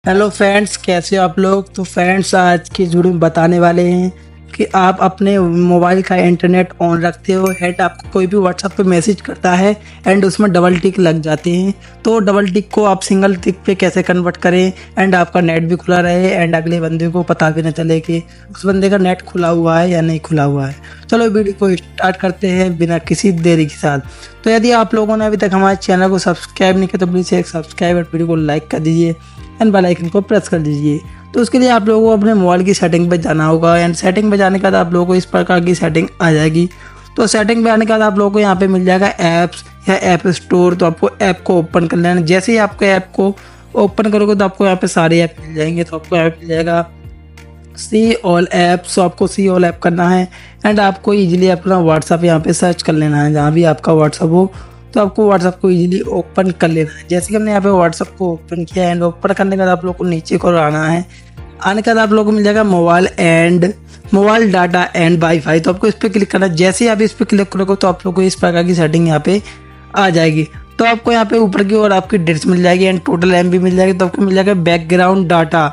Hello friends, कैसे हो आप लोग। तो फ्रेंड्स, आज की इस वीडियो में बताने वाले हैं कि आप अपने मोबाइल का इंटरनेट ऑन रखते हो एंड आपको कोई भी व्हाट्सएप पे मैसेज करता है एंड उसमें डबल टिक लग जाते हैं। तो डबल टिक को आप सिंगल टिक पे कैसे कन्वर्ट करें एंड आपका नेट भी खुला रहे एंड अगले बंदे को पता भी न चले कि उस बंदे का नेट खुला हुआ है या नहीं खुला हुआ है। चलो वीडियो को स्टार्ट करते हैं बिना किसी देरी के साथ। तो यदि आप लोगों ने अभी तक हमारे चैनल को सब्सक्राइब नहीं किया तो प्लीज़ एक सब्सक्राइब और वीडियो को लाइक कर दीजिए एंड बेल आइकन को प्रेस कर दीजिए। तो उसके लिए आप लोगों को अपने मोबाइल की सेटिंग पे जाना होगा एंड सेटिंग पे जाने के बाद आप लोगों को इस प्रकार की सेटिंग आ जाएगी। तो सेटिंग पे आने के बाद आप लोगों को यहाँ पे मिल जाएगा ऐप्स या ऐप स्टोर। तो आपको ऐप को ओपन कर लेना। जैसे ही आपके ऐप को ओपन करोगे तो आपको यहाँ पे सारे ऐप मिल जाएंगे। तो आपको यहाँ पे मिल जाएगा सी ऑल ऐप्स। तो आपको सी ऑल ऐप करना है एंड आपको ईजिली अपना व्हाट्सअप यहाँ पे सर्च कर लेना है। जहाँ भी आपका व्हाट्सअप हो तो आपको व्हाट्सअप को इजीली ओपन कर लेना है। जैसे कि हमने यहाँ पे व्हाट्सअप को ओपन किया एंड ओपन करने के बाद आप लोग को नीचे को आना है। आने के बाद आप लोगों को मिल जाएगा मोबाइल डाटा एंड वाईफाई। तो आपको इस पर क्लिक करना है। जैसे ही आप इस पर क्लिक करोगे तो आप लोग को इस प्रकार की सेटिंग यहाँ पे आ जाएगी। तो आपको यहाँ पे ऊपर की ओर आपकी डेट्स मिल जाएगी एंड टोटल एमबी मिल जाएगी। तो आपको मिल जाएगा background data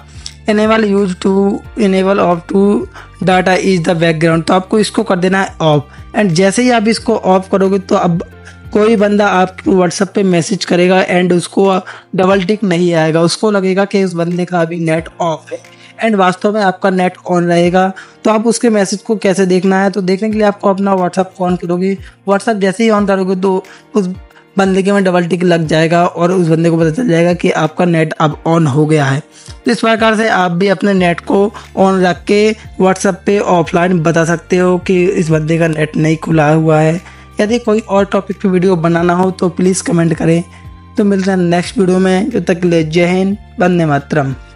enable off to data is the background. तो आपको इसको कर देना है ऑफ एंड जैसे ही आप इसको ऑफ करोगे तो अब कोई बंदा आपको व्हाट्सएप पे मैसेज करेगा एंड उसको डबल टिक नहीं आएगा। उसको लगेगा कि उस बंदे का अभी नेट ऑफ है एंड वास्तव में आपका नेट ऑन रहेगा। तो आप उसके मैसेज को कैसे देखना है, तो देखने के लिए आपको अपना व्हाट्सएप ऑन करोगे। व्हाट्सएप जैसे ही ऑन करोगे तो उस बंदे के में डबल टिक लग जाएगा और उस बंदे को पता चल जाएगा कि आपका नेट अब ऑन हो गया है। तो इस प्रकार से आप भी अपने नेट को ऑन रख के व्हाट्सएप पे ऑफलाइन बता सकते हो कि इस बंदे का नेट नहीं खुला हुआ है। यदि कोई और टॉपिक पे वीडियो बनाना हो तो प्लीज़ कमेंट करें। तो मिलते हैं नेक्स्ट वीडियो में। जब तक के लिए जय हिंद, वंदे मातरम।